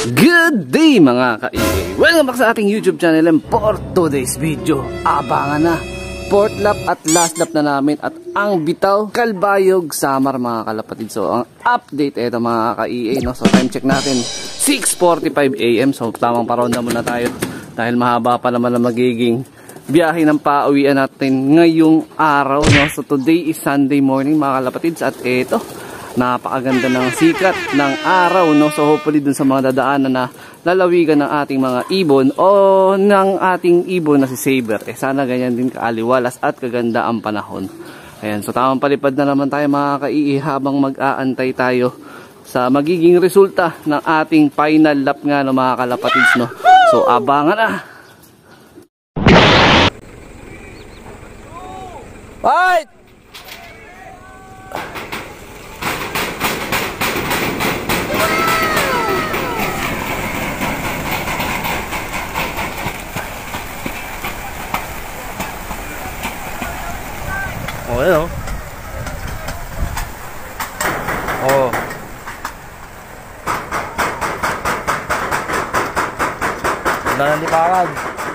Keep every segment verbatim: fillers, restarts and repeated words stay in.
Good day mga ka-E A! Welcome back sa ating YouTube channel, and for today's video, abangan na fourth lap at last lap na namin at ang Bitaw Calbayog Samar mga kalapatid. So ang update ito mga ka-E A, no? So time check natin six forty-five A M So tamang paronda muna tayo dahil mahaba pa naman na magiging biyahe ng pauwian natin ngayong araw, no? So today is Sunday morning mga kalapatids at ito, napakaganda ng sikat ng araw, no? So hopefully dun sa mga dadaanan na lalawigan ng ating mga ibon o ng ating ibon na si Saber, eh sana ganyan din kaaliwalas at kaganda ang panahon. Ayan, so tamang palipad na naman tayo mga ka-E A habang mag-aantay tayo sa magiging resulta ng ating final lap nga, no, mga kalapatids, no? So abangan na! Fight! Oh, yun o. Oh. Wala nang liparan.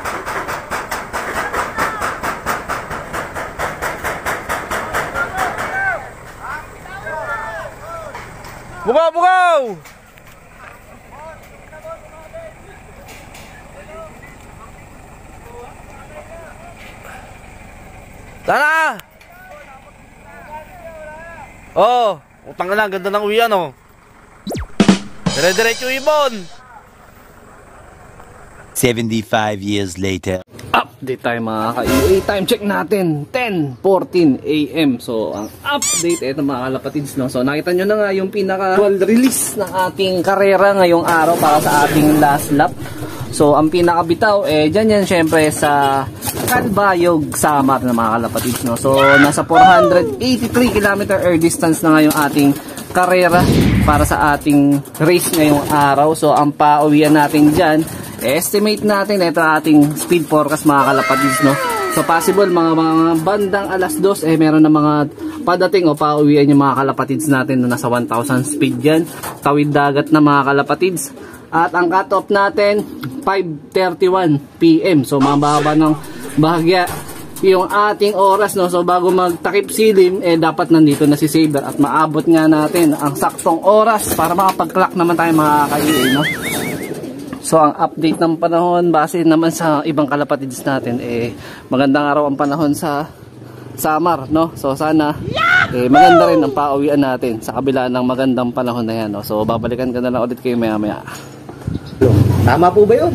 Bukaw, bukaw! Tara! Oh, utang na lang, ganda ng uwian, oh. Dire-diretso ibon. seventy-five years later. Update tayo mga ka-E A. Time check natin ten fourteen A M So ang update ito mga kalapatids, no? So nakita nyo na nga yung pinaka release ng ating karera ngayong araw para sa ating last lap. So ang pinaka bitaw eh dyan yan syempre sa Calbayog Samar na mga kalapatids, no? So nasa four hundred eighty-three kilometer air distance na nga yung ating karera para sa ating race ngayong araw. So ang pauwian natin dyan, estimate natin ito ating speed forecast mga kalapatids, no? So possible mga mga bandang alas dos eh meron na mga padating o pauwian yung mga kalapatids natin na nasa one thousand speed yan, tawid dagat na mga kalapatids. At ang cut-off natin five thirty-one P M So mababa ng bahagya yung ating oras, no? So bago magtakip silim eh dapat nandito na si Saber at maabot nga natin ang saktong oras para makapag-clock naman tayo mga ka-E A, no? So ang update ng panahon base naman sa ibang kalapatids natin eh magandang araw ang panahon sa Samar, no? So sana eh maganda rin ang pauwian natin sa kabila ng magandang panahon na yan, no? So babalikan ka na lang ulit kayo maya maya. Tama po ba yun?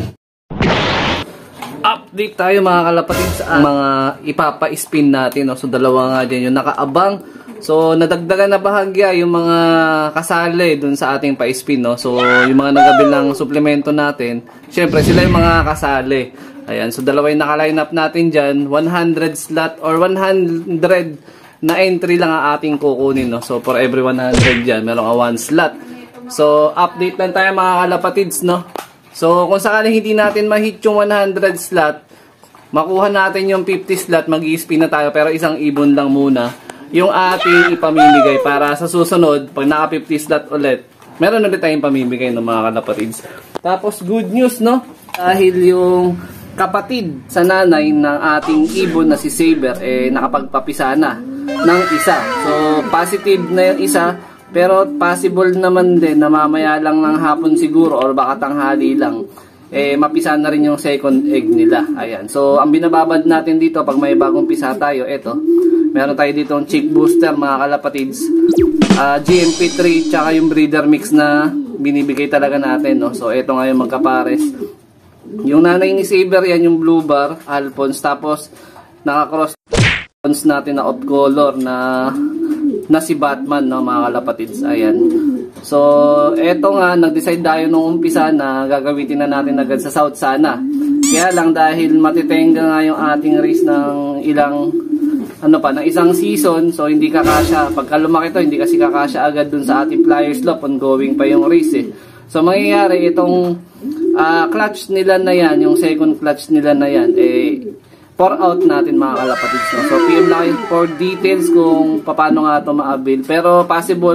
Update tayo mga kalapatids sa mga ipapa-spin natin, no? So dalawa nga dyan yung nakaabang. So nadagdagan na bahagya yung mga kasali dun sa ating pa-spin, no? So yung mga nagabilang suplemento natin, syempre sila yung mga kasali. Ayan, so dalawa yung naka-line up natin dyan, one hundred slot or one hundred na entry lang ang ating kukunin, no? So for every one hundred dyan, meron ka one slot. So update lang tayo mga kalapatids, no? So kung sakaling hindi natin ma-hit yung one hundred slot, makuha natin yung fifty slot, mag-i-spin na tayo pero isang ibon lang muna yung ating ipamimigay para sa susunod pag naka fifty slot ulit, meron ulit tayong pamimigay ng mga kalapatids. Tapos good news, no? Dahil yung kapatid sa nanay ng ating ibon na si Saber eh nakapagpapisa na ng isa. So positive na yung isa, pero possible naman din na mamaya lang ng hapon siguro or baka tanghali lang eh mapisa na rin yung second egg nila. Ayan. So ang binababad natin dito pag may bagong pisa tayo, eto, meron tayo dito ang chick booster mga kalapatids, uh, G M P three tsaka yung breeder mix na binibigay talaga natin, no? So eto nga yung magkapares. Yung nanay ni Saber yan yung blue bar Alphonse, tapos naka-cross natin na off color na na si Batman, no, mga kalapatids. Ayan. So eto nga, nag-decide tayo nung umpisa na gagamitin na natin agad sa South sana. Kaya lang dahil matitenga nga yung ating race ng ilang ano pa, ng isang season, so hindi kakasya. Pagka lumaki to, hindi kasi kakasya agad dun sa ating flyers loop, ongoing pa yung race, eh. So mangyayari itong uh, clutch nila na yan, yung second clutch nila na yan, eh pour out natin mga kalapatids, no? So P M lang for details kung paano nga ito ma-avail. Pero possible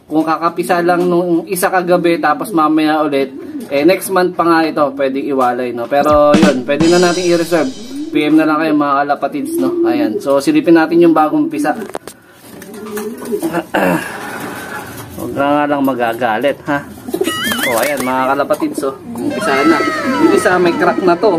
kung kakapisa lang nung isa kagabi tapos mamaya ulit, eh next month pa nga ito pwedeng iwalay, no? Pero yun, pwede na natin i-reserve. P M na lang kayo mga kalapatids, no? Ayan, so silipin natin yung bagong pisa. Huwag ka nga lang magagalit, ha? O ayan mga kalapatids, so umpisa na. Yung isa may crack na to.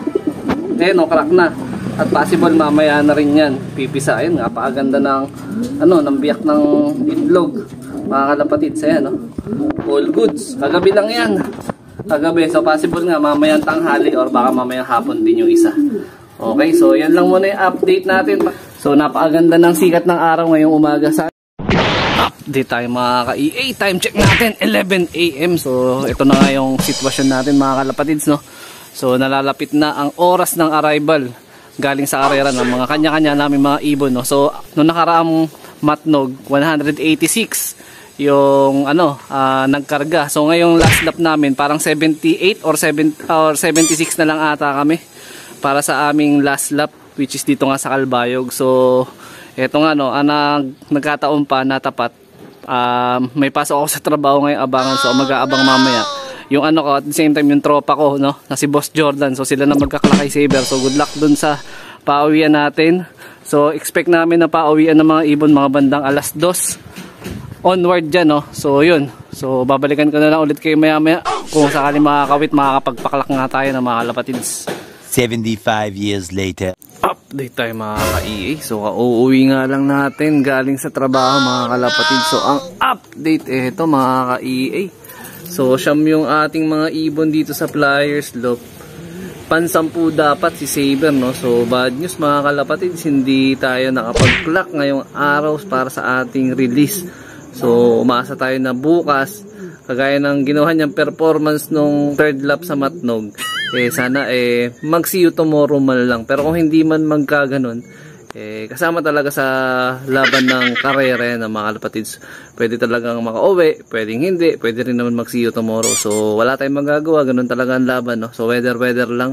Eh no, crack na. At possible mamaya na rin yan pipisa. Ayun, napakaganda ng ano, ng biyak ng itlog mga kalapatids. Ayan, no? All goods, kagabi lang yan, kagabi. So possible nga mamayang tanghali or baka mamayang hapon din yung isa. Okay, so yan lang muna yung update natin. So napakaganda ng sikat ng araw ngayong umaga sa update tayo mga ka-E A. Time check natin eleven A M So ito na nga yung sitwasyon natin mga kalapatids, no? So nalalapit na ang oras ng arrival galing sa karera ng mga kanya-kanya namin mga ibon, no? So nung nakaraang matnog one eighty-six yung ano uh, nagkarga. So ngayong last lap namin parang seventy-eight or seventy or seventy-six na lang ata kami para sa aming last lap, which is dito nga sa Calbayog. So eto nga, no, anag, nagkataon pa na tapat uh, may pasok ako sa trabaho ngayong abangan, so mag-aabang mamaya yung ano ko, at the same time yung tropa ko, no, na si Boss Jordan. So sila na magkaklakay saber. So good luck dun sa pauwian natin. So expect namin na pauwian ng mga ibon mga bandang alas dos onward dyan, no. So yun, so babalikan ko na lang ulit kayo maya maya kung sakali makakawit, makakapagpaklak nga tayo ng mga kalapatids. seventy-five years later. Update tayo mga ka-E A. So uuwi nga lang natin galing sa trabaho mga kalapatid. So ang update ito mga ka-E A. So siyam yung ating mga ibon dito sa Flyers Loop. Pansampu dapat si Saber, no. So bad news mga kalapatid, hindi tayo nakapag-clock ngayong araw para sa ating release. So umasa tayo na bukas, kagaya ng ginawa niyang performance nung third lap sa Matnog, eh sana eh mag see you tomorrow man lang. Pero kung hindi man magkaganon, eh kasama talaga sa laban ng karera ng mga kalapatids, pwede talagang makauwi, pwedeng hindi, pwede rin naman mag see you tomorrow. So wala tayong magagawa, ganun talaga ang laban, no? So weather weather lang.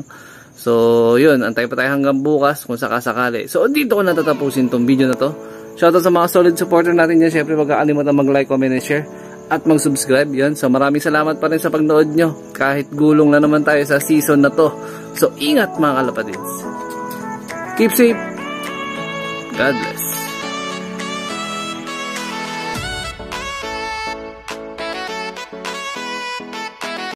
So yun, antay pa tayo hanggang bukas kung sakasakali. So dito ko natatapusin tong video na to. Shoutout sa mga solid supporter natin dyan. Syempre wag kakalimutan mag like, comment, and share at mag-subscribe. Yun. So maraming salamat pa rin sa pagnood nyo. Kahit gulong na naman tayo sa season na to. So ingat mga kalapatids. Keep safe. God bless.